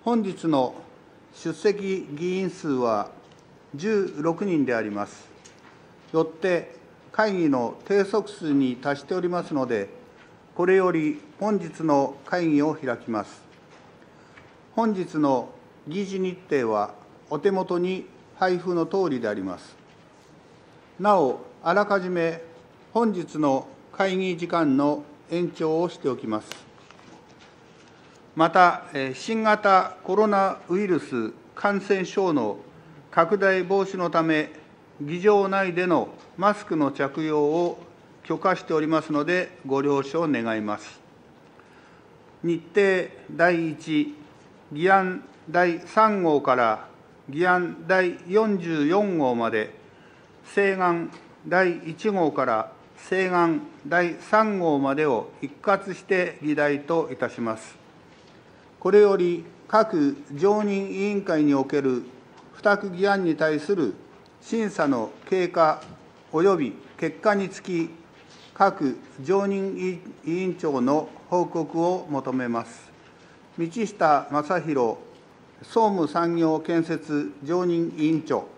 本日の出席議員数は16人であります。よって会議の定則数に達しておりますので、これより本日の会議を開きます。本日の議事日程はお手元に配布のとおりであります。なお、あらかじめ本日の会議時間の延長をしておきます。また、新型コロナウイルス感染症の拡大防止のため、議場内でのマスクの着用を許可しておりますので、ご了承願います。日程第1、議案第3号から議案第44号まで、請願第1号から請願第3号までを一括して議題といたします。これより各常任委員会における付託議案に対する審査の経過及び結果につき、各常任委員長の報告を求めます。道下正弘総務産業建設常任委員長。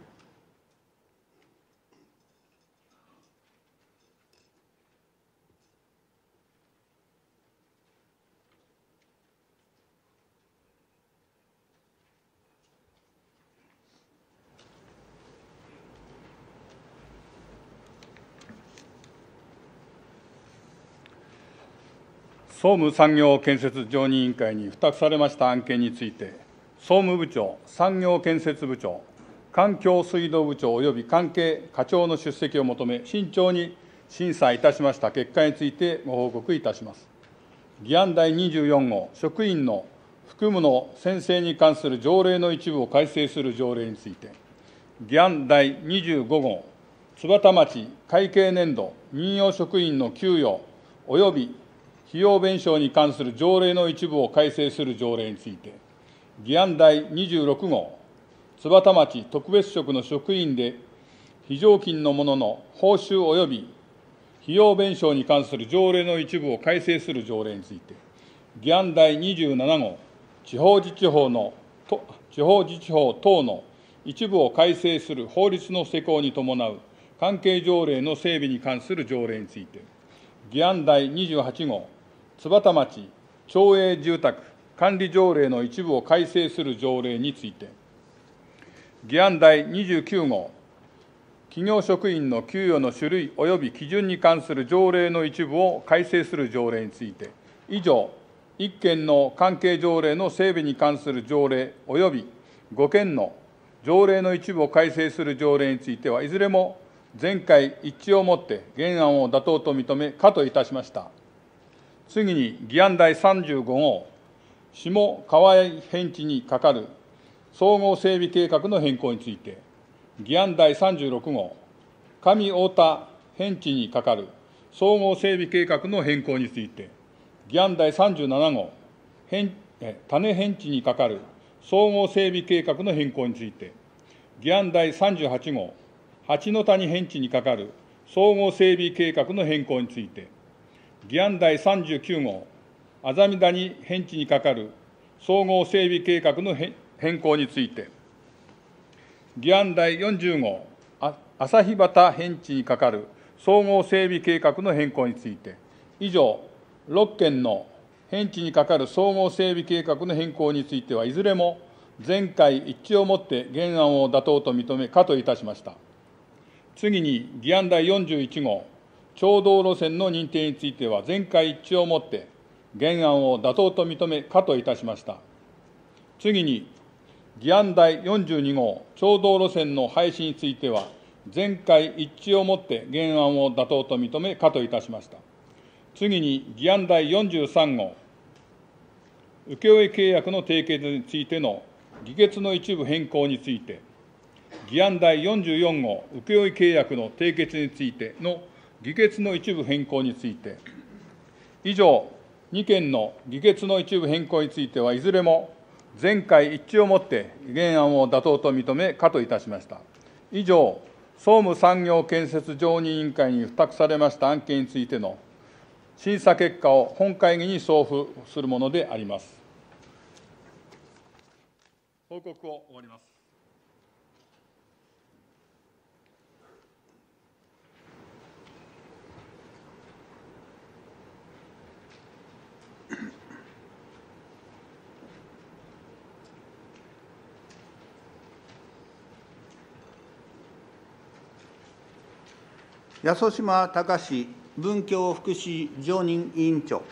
総務産業建設常任委員会に付託されました案件について、総務部長、産業建設部長、環境水道部長及び関係課長の出席を求め、慎重に審査いたしました結果についてご報告いたします。議案第24号、職員の服務の宣誓に関する条例の一部を改正する条例について、議案第25号、津幡町会計年度任用職員の給与及び費用弁償に関する条例の一部を改正する条例について、議案第26号、津幡町特別職の職員で非常勤の者の報酬及び費用弁償に関する条例の一部を改正する条例について、議案第27号、地方自治法等の一部を改正する法律の施行に伴う関係条例の整備に関する条例について、議案第28号、津幡町町営住宅管理条例の一部を改正する条例について、議案第29号、企業職員の給与の種類及び基準に関する条例の一部を改正する条例について、以上、1件の関係条例の整備に関する条例及び5件の条例の一部を改正する条例については、いずれも全会一致をもって原案を妥当と認め、可といたしました。次に、議案第35号、下川合偏地に係る総合整備計画の変更について、議案第36号、上太田偏地に係る総合整備計画の変更について、議案第37号、種偏地に係る総合整備計画の変更について、議案第38号、八の谷偏地に係る総合整備計画の変更について、議案第39号、あざみ谷偏地に係る総合整備計画の変更について、議案第40号、朝日端偏地に係る総合整備計画の変更について、以上、6件の偏地に係る総合整備計画の変更については、いずれも全会一致をもって原案を妥当と認め、可といたしました。次に、議案第41号、町道路線の認定については、全会一致をもって原案を妥当と認め、可といたしました。次に、議案第42号、町道路線の廃止については、全会一致をもって原案を妥当と認め、可といたしました。次に、議案第43号、請負契約の締結についての議決の一部変更について、議案第44号、請負契約の締結についての議決の一部変更について、以上、2件の議決の一部変更については、いずれも全会一致をもって原案を妥当と認め、可といたしました。以上、総務産業建設常任委員会に付託されました案件についての審査結果を本会議に送付するものであります。 報告を終わります。 八十島隆文教福祉常任委員長。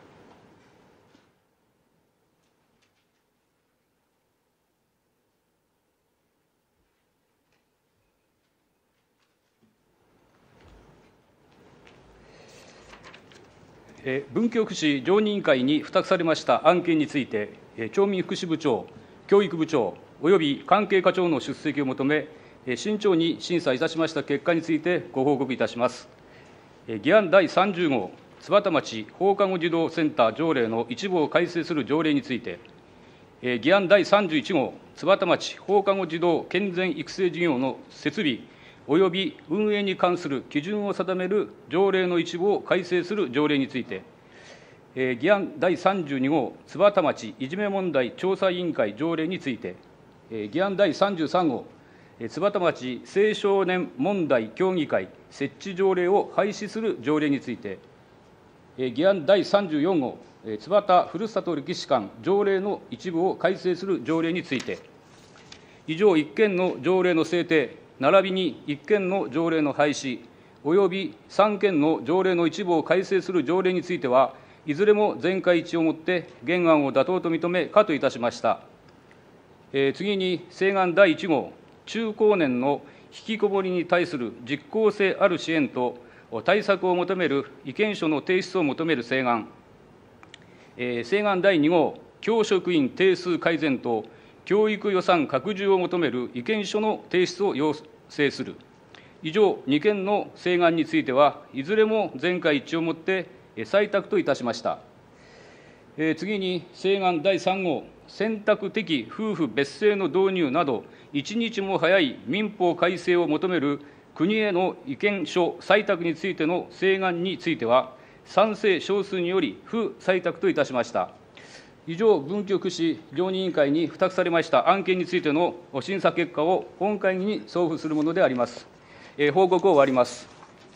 文教福祉常任委員会に付託されました案件について、町民福祉部長、教育部長および関係課長の出席を求め、慎重に審査いたしました結果についてご報告いたします。議案第30号、津幡町放課後児童センター条例の一部を改正する条例について、議案第31号、津幡町放課後児童健全育成事業の設備および運営に関する基準を定める条例の一部を改正する条例について、議案第32号、津幡町いじめ問題調査委員会条例について、議案第33号、津幡町青少年問題協議会設置条例を廃止する条例について、議案第34号、津幡ふるさと歴史館条例の一部を改正する条例について、以上1件の条例の制定、並びに1件の条例の廃止、および3件の条例の一部を改正する条例については、いずれも全会一致をもって原案を妥当と認め、可といたしました。次に、請願第1号、中高年の引きこもりに対する実効性ある支援と対策を求める意見書の提出を求める請願。請願第2号、教職員定数改善と教育予算拡充を求める意見書の提出を要請する。以上2件の請願については、いずれも全会一致をもって採択といたしました。次に、請願第3号、選択的夫婦別姓の導入など、一日も早い民法改正を求める国への意見書採択についての請願については、賛成少数により不採択といたしました。以上、文教福祉常任委員会に付託されました案件についての審査結果を本会議に送付するものであります。報告を終わります。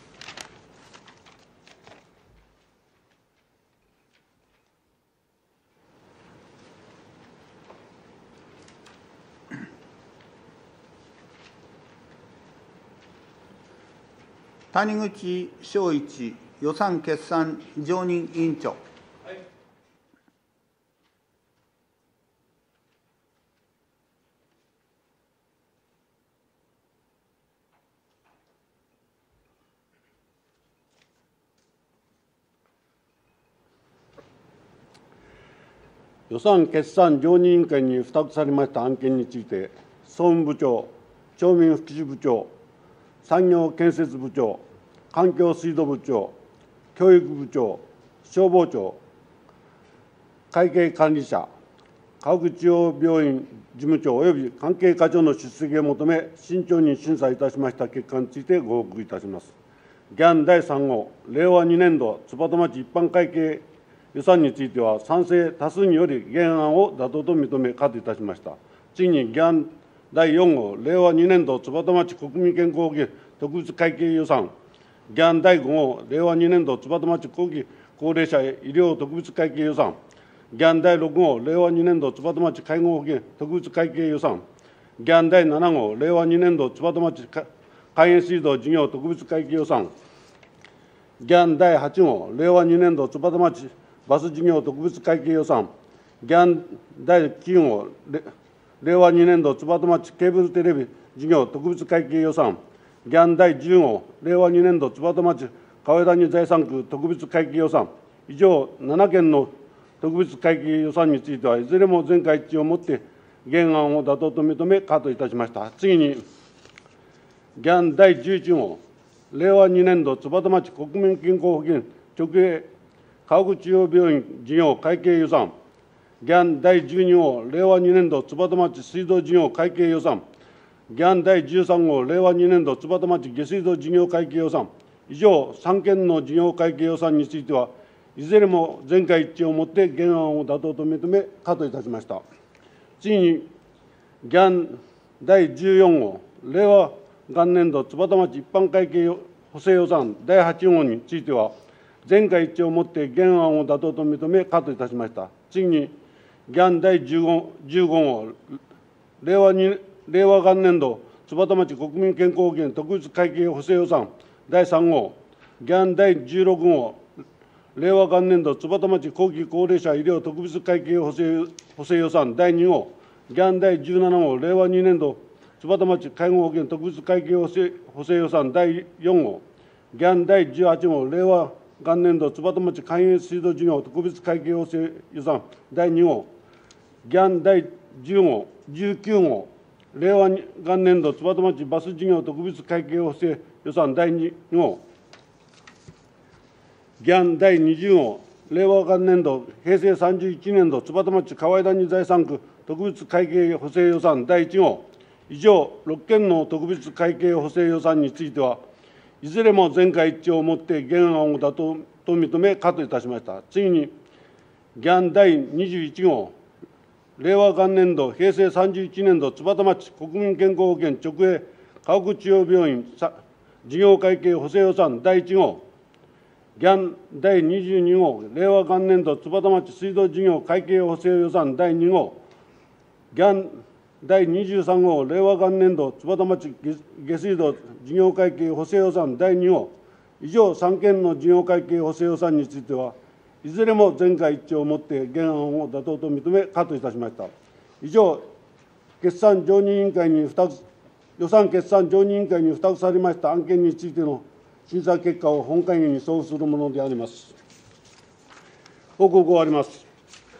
谷口正一予算決算常任委員長。 予算決算常任委員会に付託されました案件について、総務部長、町民福祉部長、産業建設部長、環境水道部長、教育部長、消防庁、会計管理者、川口中央病院事務長および関係課長の出席を求め、慎重に審査いたしました結果についてご報告いたします。議案第3号、令和2年度津幡町一般会計予算については、賛成多数により原案を妥当と認め、可といたしました。次に、議案第4号、令和2年度津幡町国民健康保険特別会計予算、議案第5号、令和2年度津幡町後期高齢者医療特別会計予算、議案第6号、令和2年度津幡町介護保険特別会計予算、議案第7号、令和2年度津幡町海塩水道事業特別会計予算、議案第8号、令和2年度津幡町バス事業特別会計予算、議案第9号、令和2年度津幡町ケーブルテレビ事業特別会計予算、議案第10号、令和2年度津幡町川谷財産区特別会計予算、以上7件の特別会計予算については、いずれも全会一致をもって原案を妥当と認め、可といたしました。次に、議案第11号、令和2年度津幡町国民健康保険直営川口中央病院事業会計予算、議案第12号、令和2年度津幡町水道事業会計予算、議案第13号、令和2年度津幡町下水道事業会計予算、以上3件の事業会計予算については、いずれも全会一致をもって原案を妥当と認め、可といたしました。次に、 議案第14号、令和元年度津幡町一般会計補正予算第8号については、全会一致をもって原案を妥当と認め、可といたしました。次に、議案第15号、令和元年度津幡町国民健康保険特別会計補正予算第3号、議案第16号、令和元年度津幡町後期高齢者医療特別会計補正予算第2号、議案第17号、令和2年度津幡町介護保険特別会計補正予算第4号、議案第18号、令和元年度津幡町関越水道事業特別会計補正予算第2号、議案第10号、19号、令和元年度津幡町バス事業特別会計補正予算第2号、議案第20号、令和元年度平成31年度津幡町河井谷財産区特別会計補正予算第1号、以上6件の特別会計補正予算については、いずれも全会一致をもって原案を妥当と認め、可といたしました。次に、議案第21号、令和元年度平成31年度津幡町国民健康保険直営河北中央病院事業会計補正予算第1号、議案第22号、令和元年度津幡町水道事業会計補正予算第2号、議案第23号、令和元年度津幡町下水道事業会計補正予算第2号、以上3件の事業会計補正予算については、いずれも全会一致をもって原案を妥当と認め、可といたしました。以上、予算決算常任委員会に付託されました案件についての審査結果を本会議に送付するものであります。報告を終わります。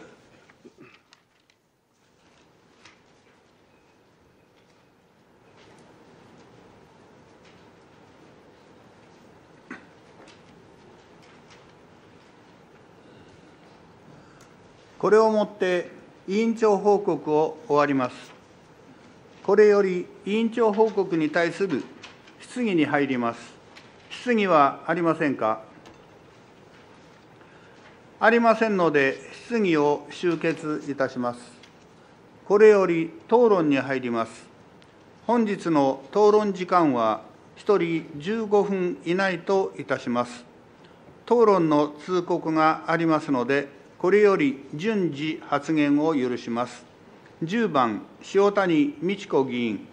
これをもって委員長報告を終わります。これより委員長報告に対する質疑に入ります。質疑はありませんか。ありませんので、質疑を終結いたします。これより討論に入ります。本日の討論時間は1人15分以内といたします。討論の通告がありますので、これより順次発言を許します。10番、塩谷美智子議員。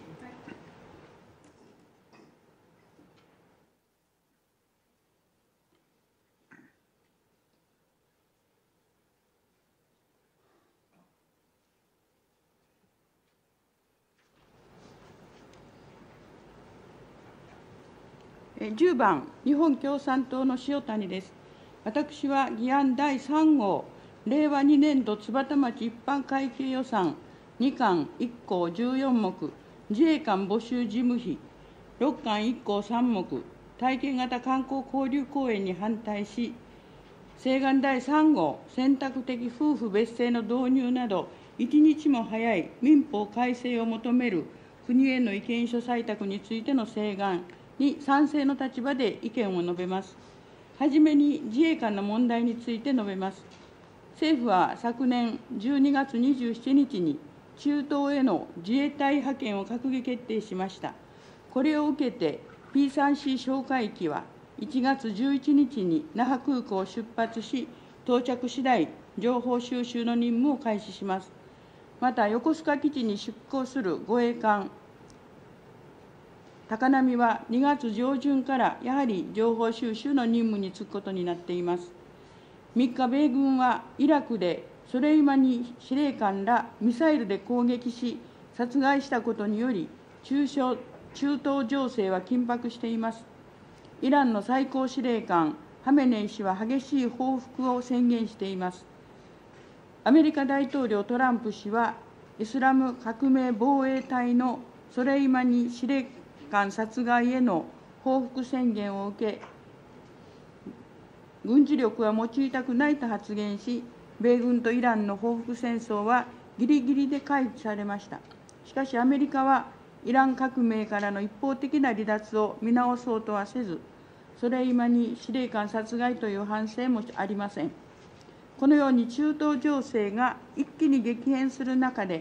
10番、日本共産党の塩谷です。私は議案第3号、令和2年度津幡町一般会計予算2巻1項14目、自衛官募集事務費6巻1項3目、体験型観光交流公園に反対し、請願第3号、選択的夫婦別姓の導入など、一日も早い民法改正を求める国への意見書採択についての請願に賛成の立場で意見を述べます。はじめに自衛官の問題について述べます。政府は昨年12月27日に中東への自衛隊派遣を閣議決定しました。これを受けて P3C 哨戒機は1月11日に那覇空港を出発し、到着次第、情報収集の任務を開始します。また、横須賀基地に出港する護衛艦高波は2月上旬からやはり情報収集の任務に就くことになっています。3日、米軍はイラクでソレイマニ司令官らミサイルで攻撃し、殺害したことにより、中東情勢は緊迫しています。イランの最高司令官、ハメネイ師は激しい報復を宣言しています。アメリカ大統領トランプ氏は、イスラム革命防衛隊のソレイマニ司令官殺害への報復宣言を受け、軍事力は用いたくないと発言し、米軍とイランの報復戦争はギリギリで回避されました。しかしアメリカはイラン革命からの一方的な離脱を見直そうとはせず、ソレイマニ司令官殺害という反省もありません。このように中東情勢が一気に激変する中で、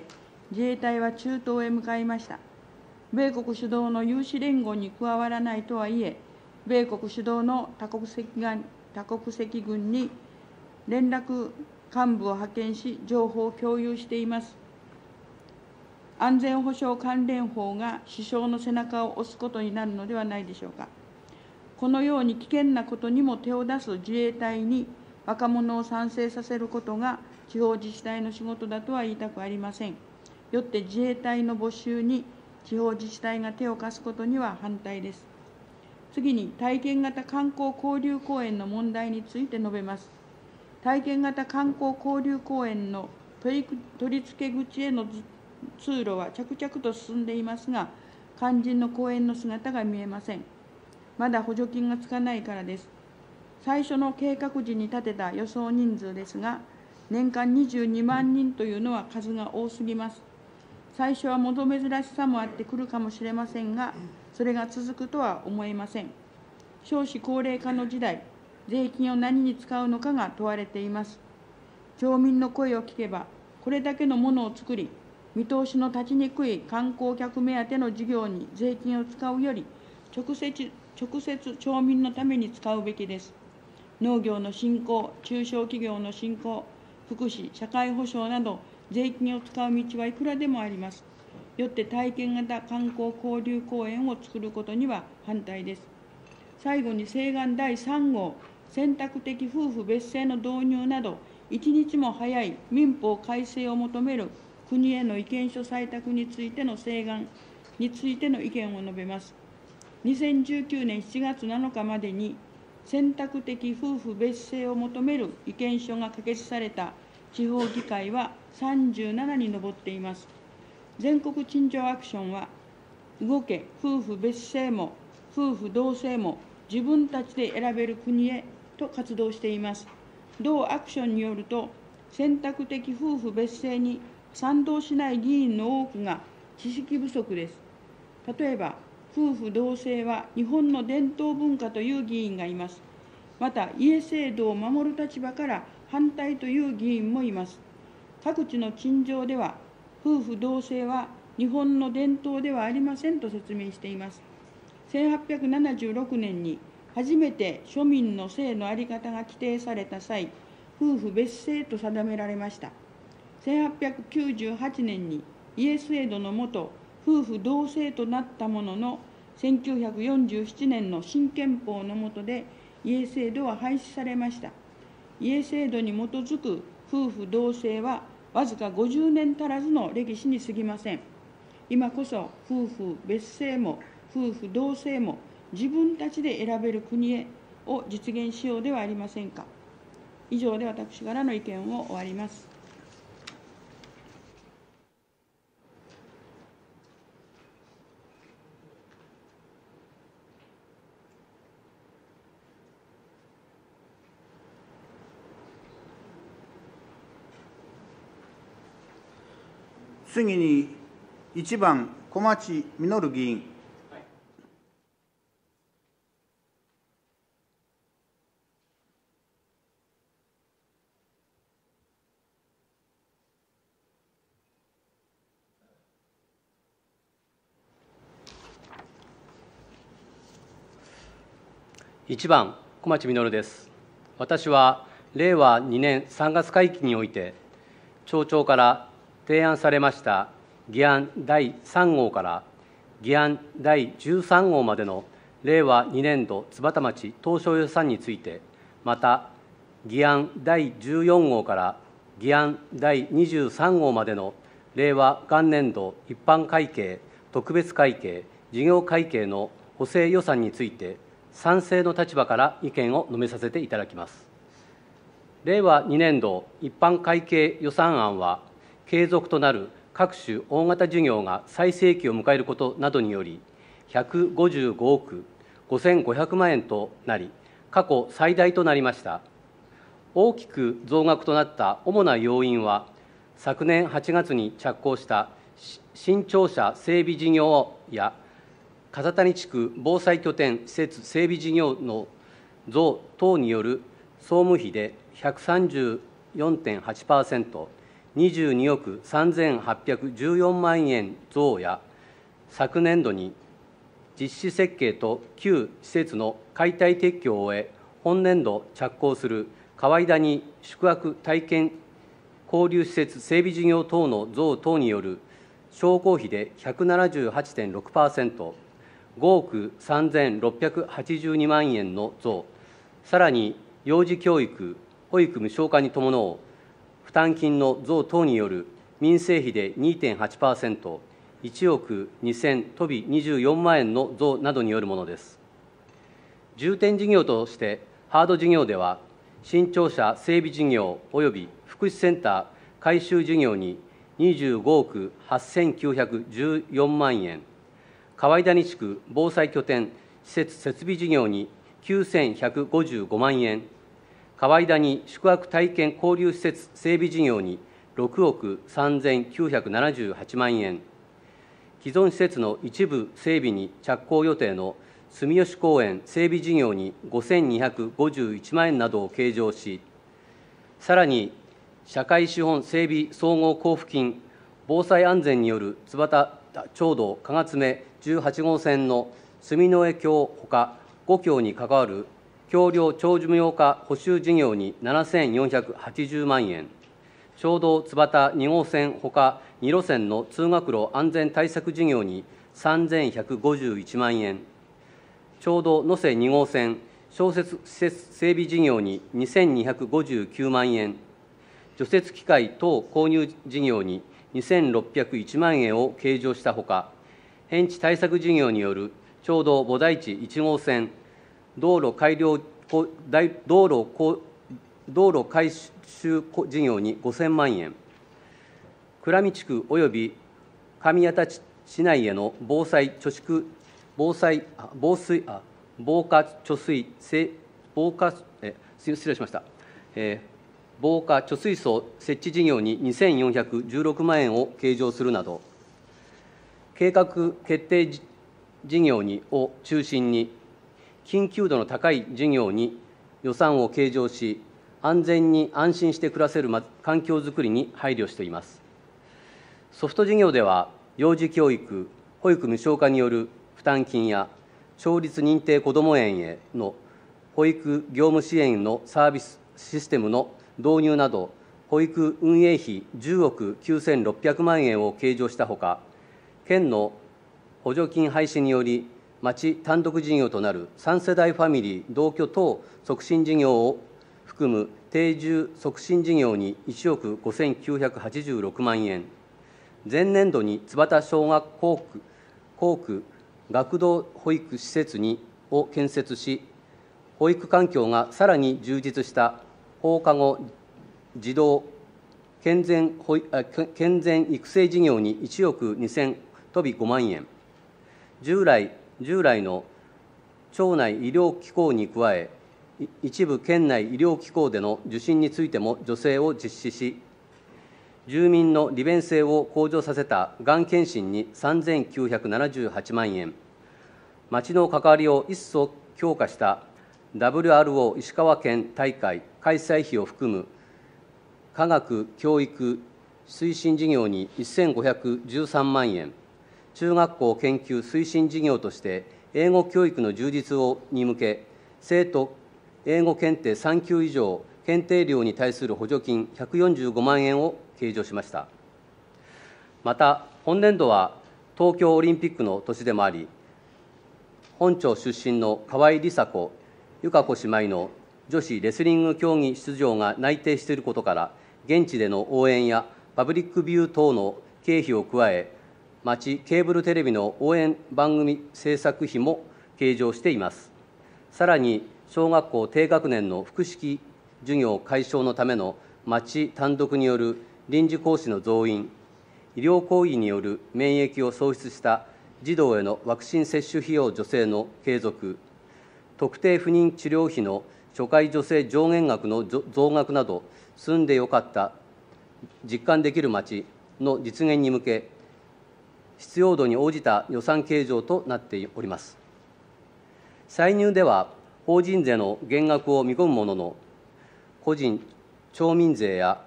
自衛隊は中東へ向かいました。米国主導の有志連合に加わらないとはいえ、米国主導の多国籍軍に連絡幹部を派遣し、情報を共有しています。安全保障関連法が首相の背中を押すことになるのではないでしょうか。このように危険なことにも手を出す自衛隊に若者を賛成させることが地方自治体の仕事だとは言いたくありません。よって自衛隊の募集に地方自治体が手を貸すことには反対です。次に、体験型観光交流公園の問題について述べます。体験型観光交流公園の取り付け口への通路は着々と進んでいますが、肝心の公園の姿が見えません。まだ補助金がつかないからです。最初の計画時に立てた予想人数ですが、年間22万人というのは数が多すぎます。最初は物珍しさもあってくるかもしれませんが、それが続くとは思えません。少子高齢化の時代、税金を何に使うのかが問われています。町民の声を聞けば、これだけのものを作り、見通しの立ちにくい観光客目当ての事業に税金を使うより、直接町民のために使うべきです。農業の振興、中小企業の振興、福祉、社会保障など、税金を使う道はいくらでもあります。よって体験型観光交流公園を作ることには反対です。最後に、請願第3号選択的夫婦別姓の導入など、一日も早い民法改正を求める国への意見書採択についての請願についての意見を述べます。2019年7月7日までに、選択的夫婦別姓を求める意見書が可決された地方議会は37に上っています。全国陳情アクションは、動け、夫婦別姓も夫婦同姓も自分たちで選べる国へと活動しています。同アクションによると、選択的夫婦別姓に賛同しない議員の多くが知識不足です。例えば、夫婦同姓は日本の伝統文化という議員がいます。また、家制度を守る立場から反対という議員もいます。各地の陳情では、夫婦同姓は日本の伝統ではありませんと説明しています。1876年に初めて庶民の姓の在り方が規定された際、夫婦別姓と定められました。1898年に家制度のもと、夫婦同姓となったものの、1947年の新憲法の下で家制度は廃止されました。家制度に基づく夫婦同姓はわずか50年足らずの歴史に過ぎません。今こそ夫婦別姓も夫婦同姓も自分たちで選べる国へを実現しようではありませんか。以上で私からの意見を終わります。 次に1番、小町稔議員。 1番、小町稔です。私は令和2年3月会期において、町長から提案されました議案第3号から議案第13号までの令和2年度津幡町当初予算について、また議案第14号から議案第23号までの令和元年度一般会計、特別会計、事業会計の補正予算について、賛成の立場から意見を述べさせていただきます。令和2年度一般会計予算案は、継続となる各種大型事業が最盛期を迎えることなどにより、155億5500万円となり、過去最大となりました。大きく増額となった主な要因は、昨年8月に着工した新庁舎整備事業や、笠谷地区防災拠点施設整備事業の増等による総務費で 134.8%、 22億3814万円増や、昨年度に実施設計と旧施設の解体撤去を終え、本年度着工する河井谷宿泊体験交流施設整備事業等の増等による商工費で 178.6%、5億3682万円の増、さらに幼児教育・保育無償化に伴う負担金の増等による民生費で 2.8%、1億2000飛び24万円の増などによるものです。重点事業としてハード事業では、新庁舎整備事業および福祉センター改修事業に25億8914万円、河井谷地区防災拠点施設設備事業に9155万円、河井谷宿泊体験交流施設整備事業に6億3978万円、既存施設の一部整備に着工予定の住吉公園整備事業に5251万円などを計上し、さらに社会資本整備総合交付金、防災安全による津幡町道加賀爪18号線の住之江橋ほか5橋に関わる橋梁長寿命化補修事業に7480万円、町道津幡2号線ほか2路線の通学路安全対策事業に3151万円、町道能勢2号線消雪施設整備事業に2259万円、除雪機械等購入事業に2601万円を計上したほか、偏地対策事業による町道菩提地1号線道路改修事業に5000万円、倉見地区および上谷田市内への防火貯水槽設置事業に2416万円を計上するなど、計画決定事業を中心に、緊急度の高い事業に予算を計上し、安全に安心して暮らせる環境づくりに配慮しています。ソフト事業では、幼児教育・保育無償化による負担金や、町立認定こども園への保育業務支援のサービスシステムの導入など、保育運営費10億9600万円を計上したほか、県の補助金廃止により、町単独事業となる3世代ファミリー同居等促進事業を含む定住促進事業に1億5986万円、前年度に津幡小学校区学童保育施設を建設し、保育環境がさらに充実した放課後児童健全育成事業に1億2000飛び5万円、従来の町内医療機構に加え、一部県内医療機構での受診についても助成を実施し、住民の利便性を向上させたがん検診に3978万円、町の関わりを一層強化した WRO 石川県大会開催費を含む科学教育推進事業に1513万円、中学校研究推進事業として英語教育の充実に向け、生徒英語検定3級以上検定料に対する補助金145万円を計上しました。また、本年度は東京オリンピックの年でもあり、本町出身の河合梨紗子、友香子姉妹の女子レスリング競技出場が内定していることから、現地での応援やパブリックビュー等の経費を加え、町ケーブルテレビの応援番組制作費も計上しています。さらに、小学校低学年の複式授業解消のための町単独による臨時講師の増員、医療行為による免疫を喪失した児童へのワクチン接種費用助成の継続、特定不妊治療費の初回助成上限額の増額など、住んでよかった、実感できる町の実現に向け、必要度に応じた予算計上となっております。歳入では、法人税の減額を見込むものの、個人、町民税や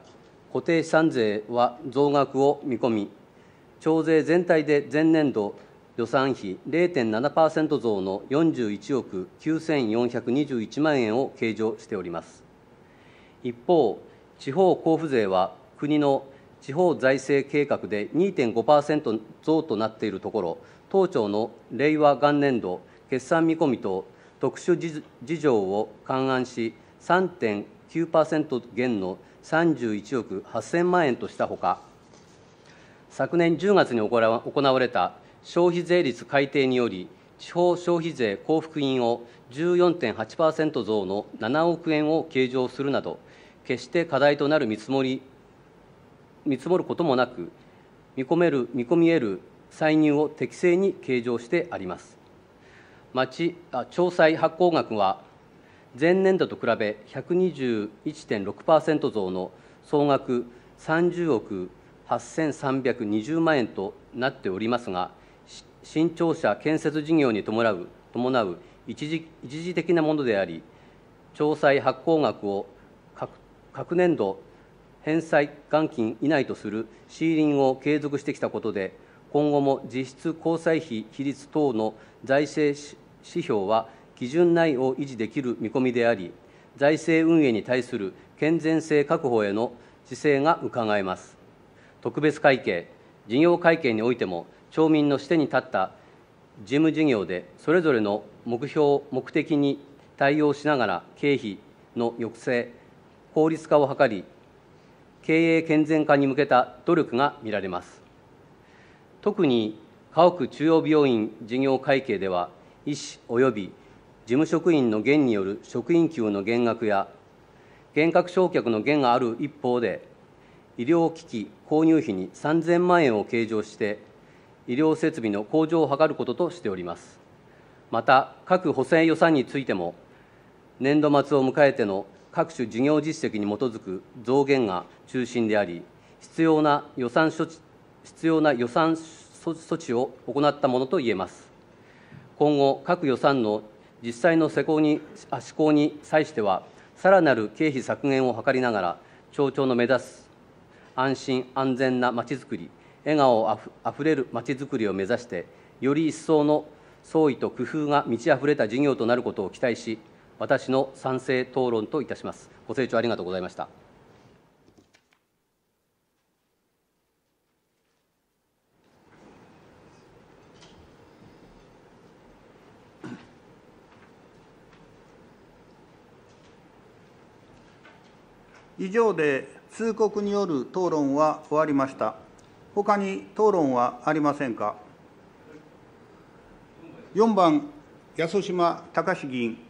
固定資産税は増額を見込み、徴税全体で前年度予算費 0.7% 増の41億9421万円を計上しております。一方、地方交付税は国の地方財政計画で 2.5% 増となっているところ、当庁の令和元年度決算見込みと特殊事情を勘案し、3.9% 減の31億8000万円としたほか、昨年10月に行われた消費税率改定により、地方消費税交付金を 14.8% 増の7億円を計上するなど、決して課題となる見積もることもなく、見込み得る歳入を適正に計上してあります。調債発行額は、前年度と比べ 121.6% 増の総額30億8320万円となっておりますが、新庁舎建設事業に伴う一時的なものであり、調債発行額を各年度返済元金以内とするシーリングを継続してきたことで、今後も実質交際費比率等の財政指標は基準内を維持できる見込みであり、財政運営に対する健全性確保への姿勢がうかがえます。特別会計、事業会計においても、町民の視点に立った事務事業で、それぞれの目的に対応しながら、経費の抑制、効率化を図り、経営健全化に向けた努力が見られます。特に家屋中央病院事業会計では、医師及び事務職員の減による職員給の減額や、減額償却の減がある一方で、医療機器購入費に3000万円を計上して、医療設備の向上を図ることとしております。また、各補正予算についても、年度末を迎えての各種事業実績に基づく増減が中心であり、必要な予算措置を行ったものといえます。今後、各予算の実際の施行に際しては、さらなる経費削減を図りながら、町長の目指す安心・安全なまちづくり、笑顔あふれるまちづくりを目指して、より一層の創意と工夫が満ちあふれた事業となることを期待し、私の賛成討論といたします。ご清聴ありがとうございました。 以上で通告による討論は終わりました。ほかに討論はありませんか。4番、安島隆議員。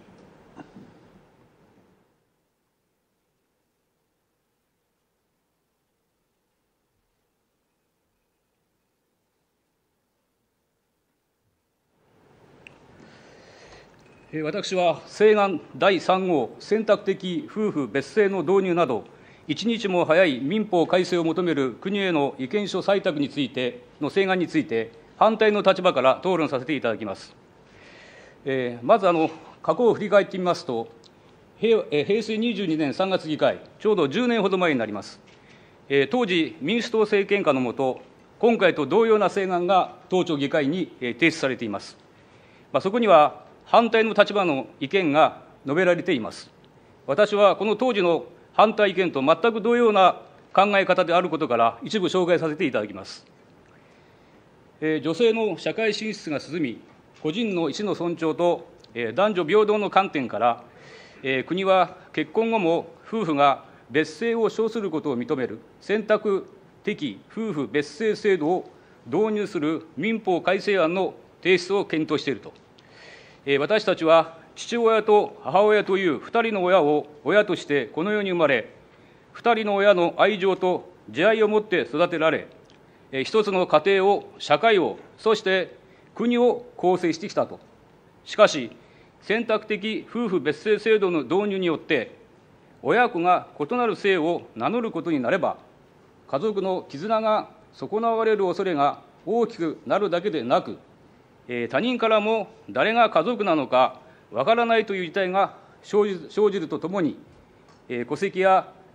私は請願第3号選択的夫婦別姓の導入など、一日も早い民法改正を求める国への意見書採択についての請願について、反対の立場から討論させていただきます。まず過去を振り返ってみますと、平成22年3月議会、ちょうど10年ほど前になります。当時、民主党政権下の下、今回と同様な請願が当庁議会に提出されています。そこには反対の立場の意見が述べられています。私はこの当時の反対意見と全く同様な考え方であることから、一部紹介させていただきます。女性の社会進出が進み、個人の意思の尊重と男女平等の観点から、国は結婚後も夫婦が別姓を称することを認める選択的夫婦別姓制度を導入する民法改正案の提出を検討していると。私たちは父親と母親という2人の親を親としてこの世に生まれ、2人の親の愛情と慈愛を持って育てられ、一つの家庭を、社会を、そして国を構成してきたと。しかし、選択的夫婦別姓制度の導入によって、親子が異なる姓を名乗ることになれば、家族の絆が損なわれる恐れが大きくなるだけでなく、他人からも誰が家族なのかわからないという事態が生じるとともに、戸籍や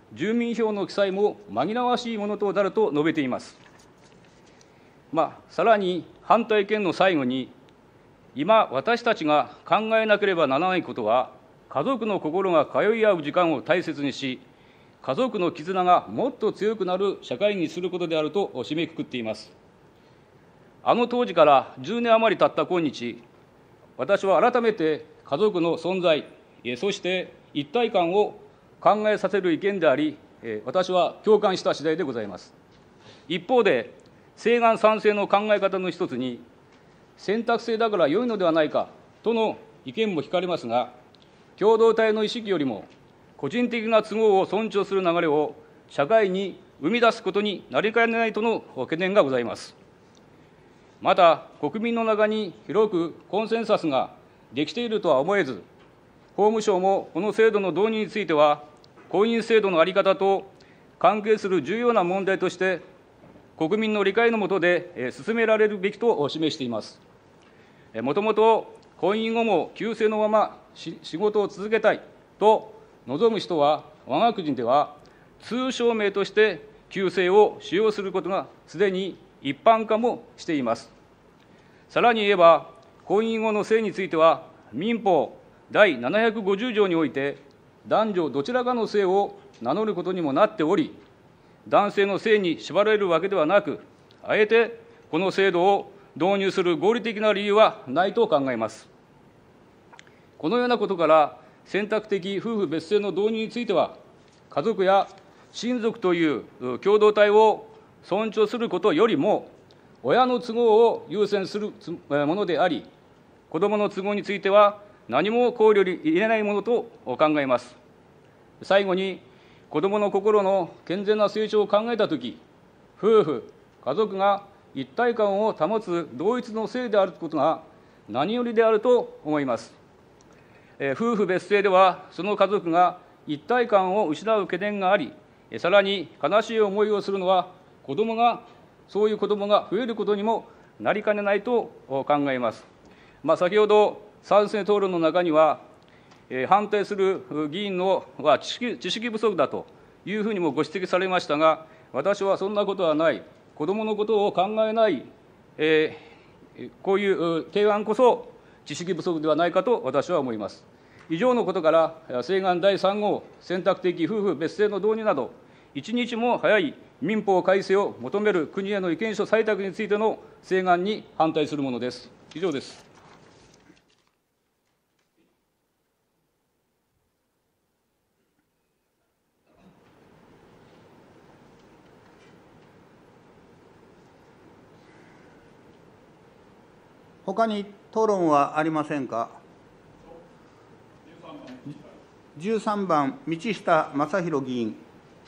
住民票の記載も紛らわしいものとなると述べています。さらに反対意見の最後に、今、私たちが考えなければならないことは、家族の心が通い合う時間を大切にし、家族の絆がもっと強くなる社会にすることであると締めくくっています。あの当時から10年余り経った今日、私は改めて家族の存在、そして一体感を考えさせる意見であり、私は共感した次第でございます。一方で、請願賛成の考え方の一つに、選択制だから良いのではないかとの意見も聞かれますが、共同体の意識よりも、個人的な都合を尊重する流れを社会に生み出すことになりかねないとの懸念がございます。また、国民の中に広くコンセンサスができているとは思えず、法務省もこの制度の導入については、婚姻制度の在り方と関係する重要な問題として、国民の理解の下で進められるべきと示しています。もともと婚姻後も旧姓のまま仕事を続けたいと望む人は、我が国では通称名として旧姓を使用することがすでに一般化もしています。さらに言えば、婚姻後の姓については、民法第750条において、男女どちらかの姓を名乗ることにもなっており、男性の姓に縛られるわけではなく、あえてこの制度を導入する合理的な理由はないと考えます。このようなことから、選択的夫婦別姓の導入については、家族や親族という共同体を尊重することよりも、親の都合を優先するものであり、子どもの都合については何も考慮に入れないものと考えます。最後に、子どもの心の健全な成長を考えたとき、夫婦、家族が一体感を保つ同一の姓であることが何よりであると思います。夫婦別姓では、その家族が一体感を失う懸念があり、さらに悲しい思いをするのは、そういう子どもが増えることにもなりかねないと考えます。先ほど、賛成討論の中には、反対する議員は知識不足だというふうにもご指摘されましたが、私はそんなことはない、子どものことを考えない、こういう提案こそ知識不足ではないかと私は思います。以上のことから、請願第3号選択的夫婦別姓の導入など、一日も早い民法改正を求める国への意見書採択についての請願に反対するものです。以上です。 他に討論はありませんか。13番、道下正弘議員。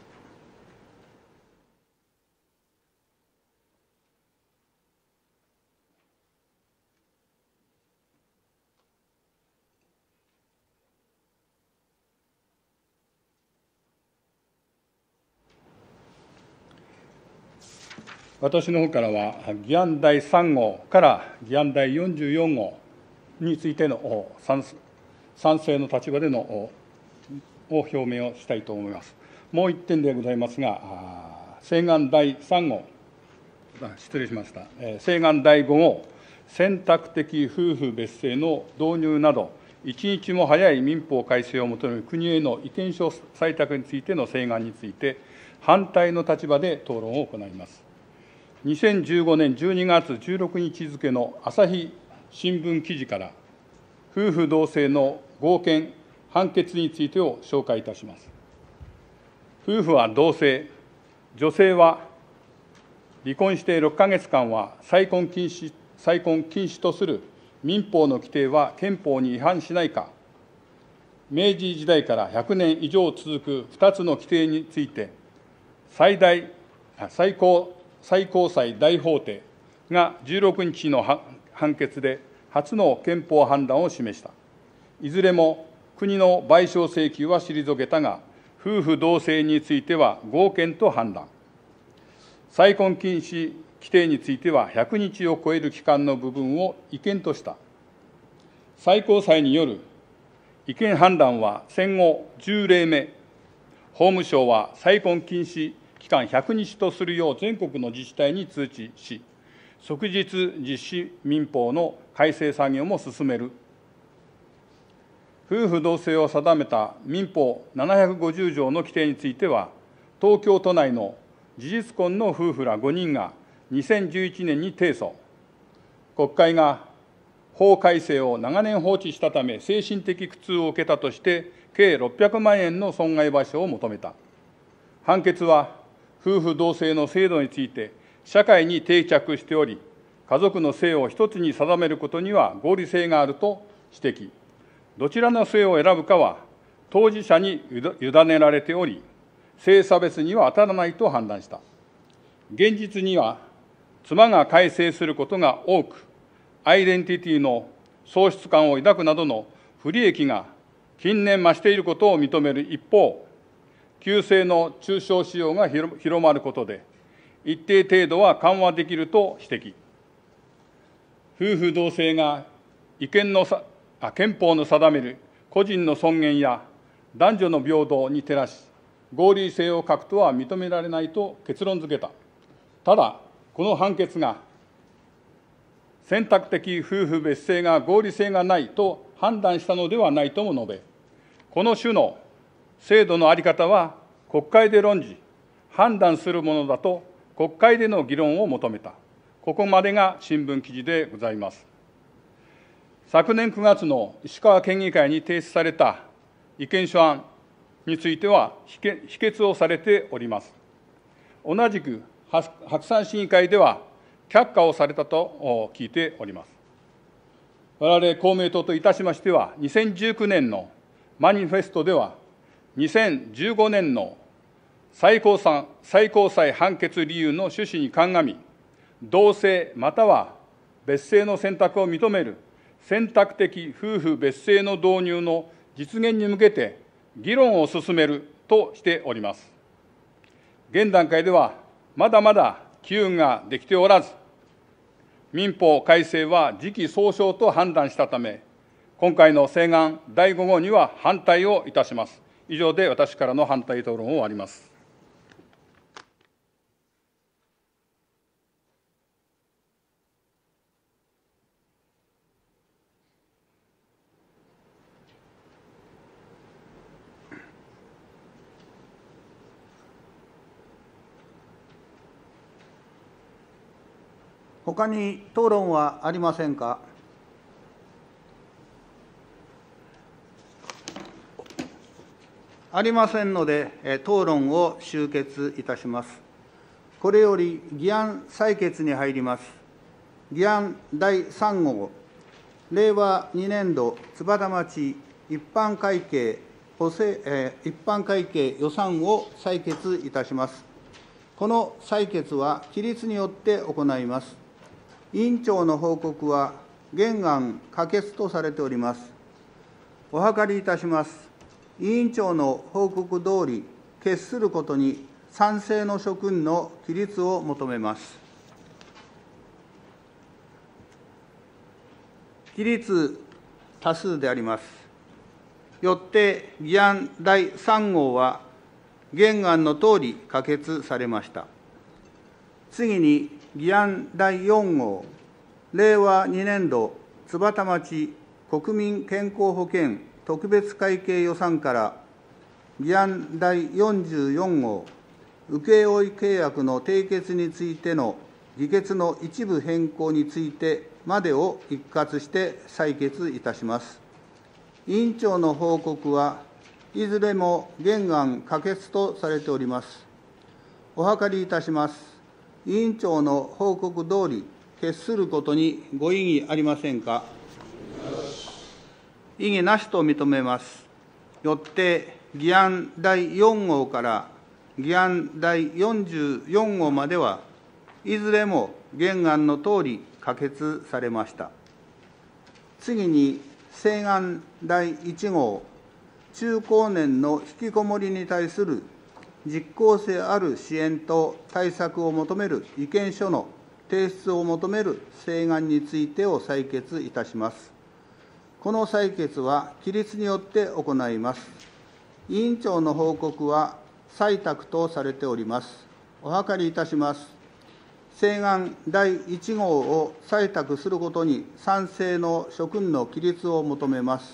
私の方からは、議案第3号から議案第44号についての賛成の立場でのを表明をしたいと思います。もう1点でございますが、請願第3号、失礼しました、請願第5号、選択的夫婦別姓の導入など、一日も早い民法改正を求める国への意見書採択についての請願について、反対の立場で討論を行います。2015年12月16日付の朝日新聞記事から、夫婦同姓の合憲判決についてを紹介いたします。夫婦は同姓、女性は離婚して6か月間は再婚禁止とする民法の規定は憲法に違反しないか、明治時代から100年以上続く2つの規定について、最高裁大法廷が16日の判決で初の憲法判断を示した。いずれも国の賠償請求は退けたが、夫婦同姓については合憲と判断。再婚禁止規定については100日を超える期間の部分を違憲とした。最高裁による違憲判断は戦後10例目、 法務省は再婚禁止期間100日とするよう全国の自治体に通知し、即日実施民法の改正作業も進める。夫婦同姓を定めた民法750条の規定については、東京都内の事実婚の夫婦ら5人が2011年に提訴。国会が法改正を長年放置したため、精神的苦痛を受けたとして、計600万円の損害賠償を求めた。判決は、夫婦同姓の制度について、社会に定着しており、家族の姓を一つに定めることには合理性があると指摘。どちらの姓を選ぶかは、当事者に委ねられており、性差別には当たらないと判断した。現実には、妻が改姓することが多く、アイデンティティの喪失感を抱くなどの不利益が近年増していることを認める一方、旧姓の中傷使用が広まることで、一定程度は緩和できると指摘。夫婦同姓が憲法の定める個人の尊厳や男女の平等に照らし、合理性を欠くとは認められないと結論付けた。ただ、この判決が、選択的夫婦別姓が合理性がないと判断したのではないとも述べ、この種の制度の在り方は国会で論じ、判断するものだと国会での議論を求めた。ここまでが新聞記事でございます。昨年9月の石川県議会に提出された意見書案については否決をされております。同じく白山市議会では却下をされたと聞いております。我々公明党といたしましては、2019年のマニフェストでは、2015年の最高裁判決理由の趣旨に鑑み、同姓または別姓の選択を認める選択的夫婦別姓の導入の実現に向けて議論を進めるとしております。現段階ではまだまだ機運ができておらず、民法改正は時期尚早と判断したため、今回の請願第5号には反対をいたします。以上で私からの反対討論を終わります。 他に討論はありませんか。ありませんので、討論を終結いたします。これより議案採決に入ります。議案第3号、令和2年度津幡町一般会計予算を採決いたします。この採決は起立によって行います。委員長の報告は原案可決とされております。お諮りいたします。委員長の報告通り、決することに賛成の諸君の起立を求めます。起立多数であります。よって議案第3号は原案のとおり可決されました。次に議案第4号、令和2年度津幡町国民健康保険特別会計予算から議案第44号、請負契約の締結についての議決の一部変更についてまでを一括して採決いたします。委員長の報告はいずれも原案可決とされております。お諮りいたします。委員長の報告通り、決することにご異議ありませんか。異議なしと認めます。よって議案第4号から議案第44号まではいずれも原案のとおり可決されました。次に請願第1号、中高年の引きこもりに対する実効性ある支援と対策を求める意見書の提出を求める請願についてを採決いたします。この採決は起立によって行います。委員長の報告は採択とされております。お諮りいたします。請願第1号を採択することに賛成の諸君の起立を求めます。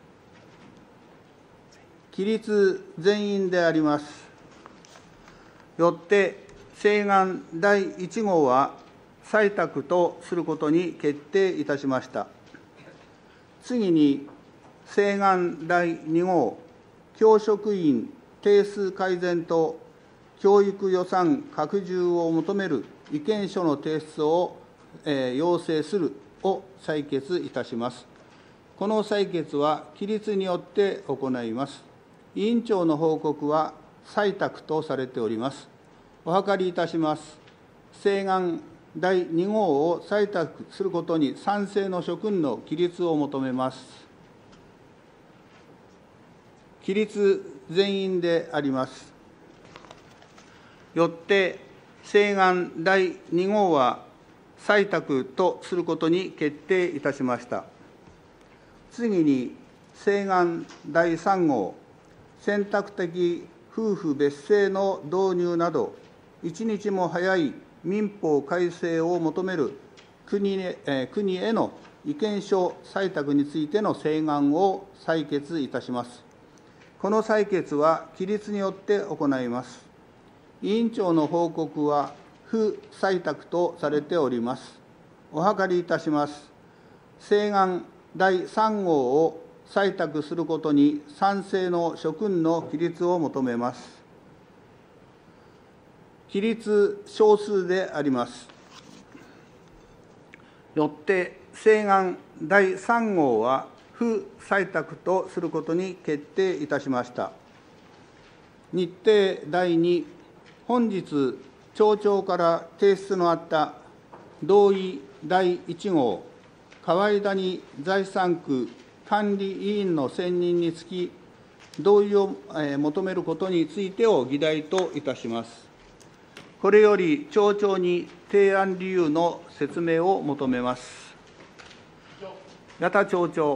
起立全員であります。よって請願第1号は採択とすることに決定いたしました。次に請願第2号、教職員定数改善と教育予算拡充を求める意見書の提出を要請するを採決いたします。この採決は起立によって行います。委員長の報告は採択とされております。お諮りいたします。請願第2号を採択することに賛成の諸君の起立を求めます。起立全員であります。よって請願第2号は採択とすることに決定いたしました。次に請願第3号、選択的夫婦別姓の導入など、一日も早い民法改正を求める国への意見書採択についての請願を採決いたします。この採決は起立によって行います。委員長の報告は不採択とされております。お諮りいたします。請願第3号を採択することに賛成の諸君の起立を求めます。起立少数であります。よって請願第3号は不採択とすることに決定いたしました。日程第2、本日町長から提出のあった同意第1号、河井谷財産区管理委員の選任につき、同意を求めることについてを議題といたします。これより町長に提案理由の説明を求めます。矢田町長。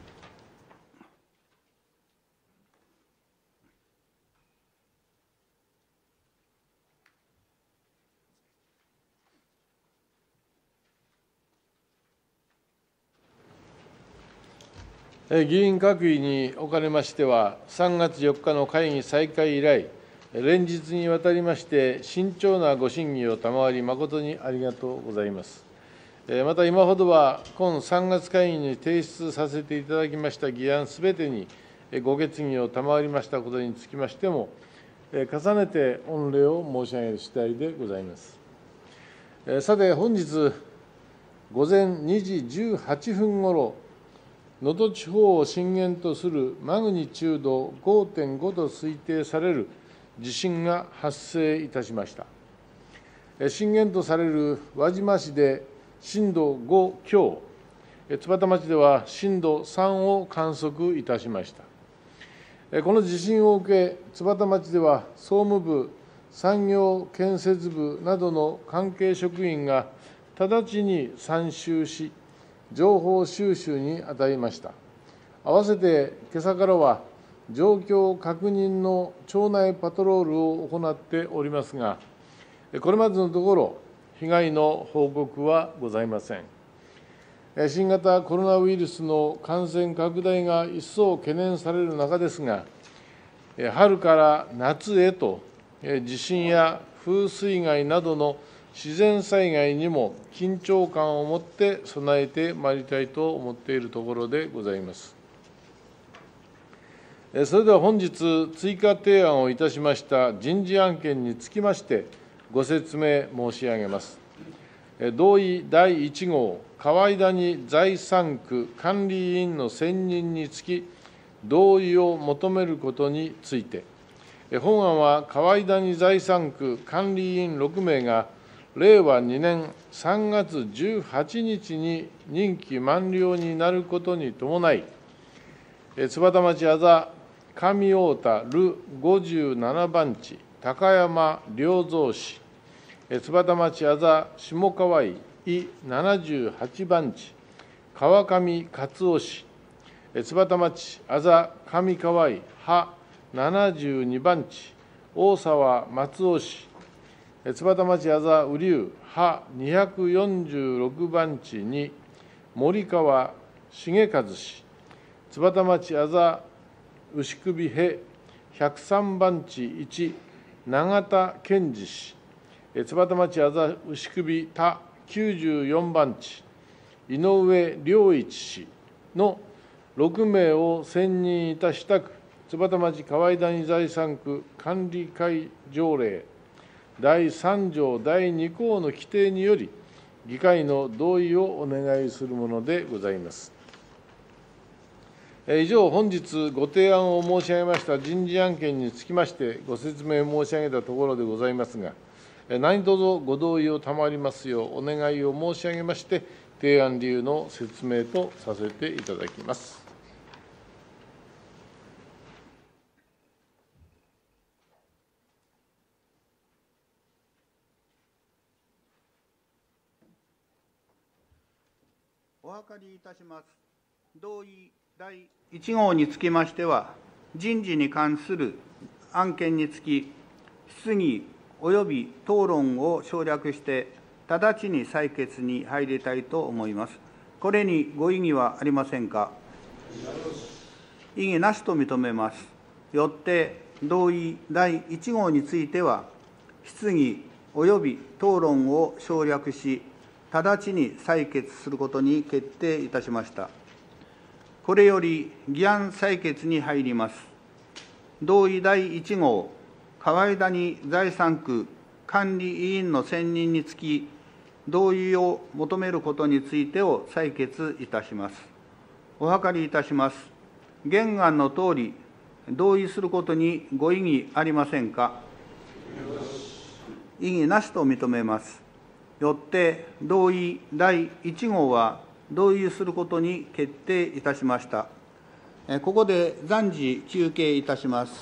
議員閣議におかれましては、3月4日の会議再開以来、連日にわたりまして慎重なご審議を賜り、誠にありがとうございます。また今ほどは、今3月会議に提出させていただきました議案すべてにご決議を賜りましたことにつきましても、重ねて御礼を申し上げる次第でございます。さて、本日午前2時18分ごろ、能登地方を震源とするマグニチュード 5.5 と推定される地震が発生いたしました。震源とされる輪島市で震度5強、津幡町では震度3を観測いたしました。この地震を受け、津幡町では総務部、産業建設部などの関係職員が直ちに参集し、情報収集に当たりました。合わせて今朝からは状況確認の町内パトロールを行っておりますが、これまでのところ被害の報告はございません。新型コロナウイルスの感染拡大が一層懸念される中ですが、春から夏へと地震や風水害などの自然災害にも緊張感を持って備えてまいりたいと思っているところでございます。それでは本日、追加提案をいたしました人事案件につきまして、ご説明申し上げます。同意第1号、河井谷財産区管理委員の選任につき、同意を求めることについて、本案は河井谷財産区管理委員6名が、令和2年3月18日に任期満了になることに伴い、津幡町あざ上太田ル57番地、高山良三氏、津幡町あざ下川井伊78番地、川上勝夫氏、津幡町あざ上川井羽72番地、 大沢松尾氏、津幡町あざ雨竜派246番地に森川重和氏、津幡町あざ牛首へ103番地1、永田健二氏、津幡町あざ牛首他94番地、井上良一氏の6名を選任いたしたく、津幡町河合谷財産区管理会条例第3条第2項の規定により、議会の同意をお願いするものでございます。以上、本日ご提案を申し上げました人事案件につきましてご説明申し上げたところでございますが、何卒ご同意を賜りますようお願いを申し上げまして、提案理由の説明とさせていただきます。 お諮りいたします。同意第1号につきましては、人事に関する案件につき、質疑及び討論を省略して、直ちに採決に入りたいと思います。これにご異議はありませんか。異議なしと認めます。よって、同意第1号については、質疑及び討論を省略し、直ちに採決することに決定いたしました。これより議案採決に入ります。同意第1号、河合谷財産区管理委員の選任につき、同意を求めることについてを採決いたします。お諮りいたします。原案のとおり、同意することにご異議ありませんか。異議なしと認めます。よって同意第1号は同意することに決定いたしました。ここで暫時休憩いたします。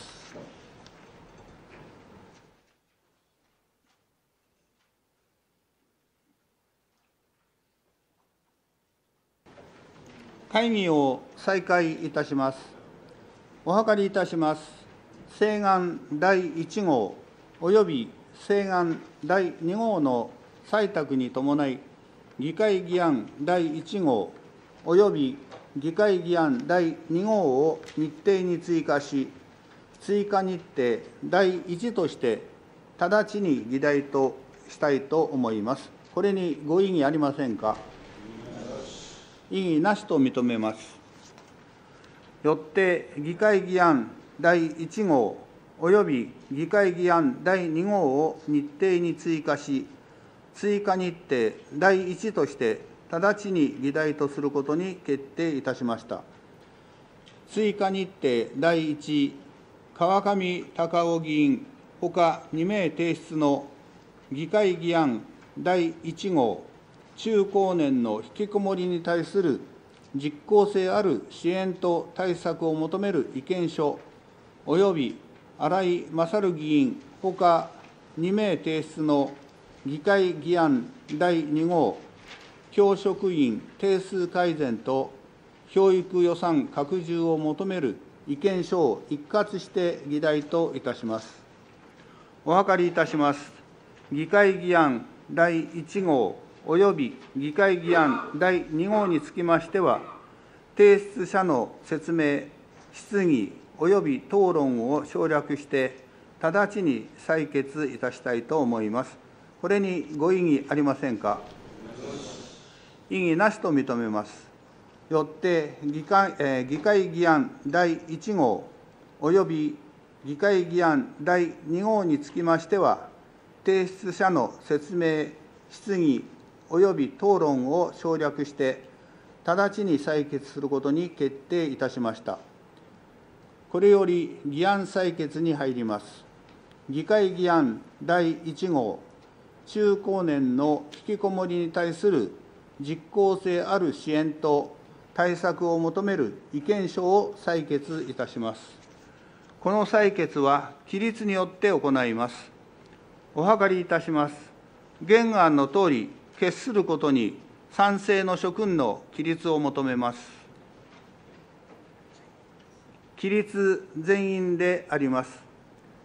会議を再開いたします。お諮りいたします。請願第1号および請願第2号の採択に伴い、議会議案第1号および議会議案第2号を日程に追加し、追加日程第1として直ちに議題としたいと思います。これにご異議ありませんか。異議なしと認めます。よって議会議案第1号および議会議案第2号を日程に追加し、追加日程第1として直ちに議題とすることに決定いたしました。追加日程第1、川上隆夫議員ほか2名提出の議会議案第1号、中高年の引きこもりに対する実効性ある支援と対策を求める意見書および新井勝議員ほか2名提出の議会議案第2号、教職員定数改善と教育予算拡充を求める意見書を一括して議題といたします。お諮りいたします。議会議案第1号および議会議案第2号につきましては、提出者の説明、質疑および討論を省略して、直ちに採決いたしたいと思います。これにご異議ありませんか。異議なしと認めます。よって議会議案第1号および議会議案第2号につきましては、提出者の説明、質疑および討論を省略して、直ちに採決することに決定いたしました。これより議案採決に入ります。議会議案第1号、中高年の引きこもりに対する実効性ある支援と対策を求める意見書を採決いたします。この採決は起立によって行います。お諮りいたします。原案のとおり、決することに賛成の諸君の起立を求めます。起立全員であります。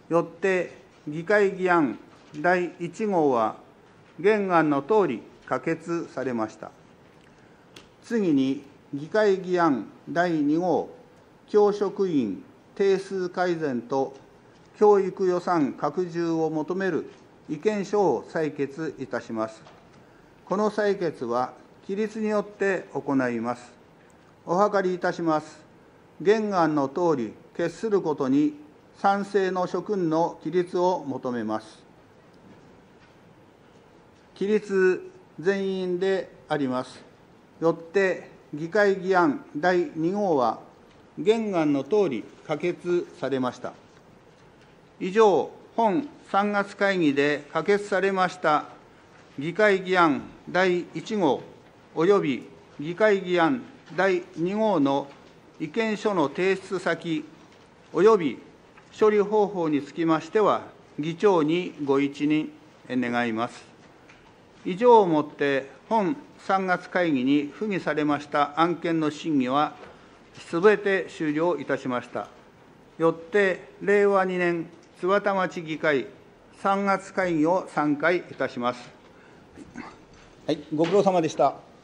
よって議会議案第1号は原案のとおり可決されました。次に議会議案第2号教職員定数改善と教育予算拡充を求める意見書を採決いたします。この採決は起立によって行います。お諮りいたします。原案のとおり決することに賛成の諸君の起立を求めます。起立全員であります。よって議会議案第2号は原案のとおり可決されました。以上、本3月会議で可決されました議会議案第1号および議会議案第2号の意見書の提出先および処理方法につきましては、議長にご一任願います。以上をもって、本3月会議に付議されました案件の審議は、すべて終了いたしました。よって、令和2年津幡町議会3月会議を散会いたします。はい、ご苦労様でした。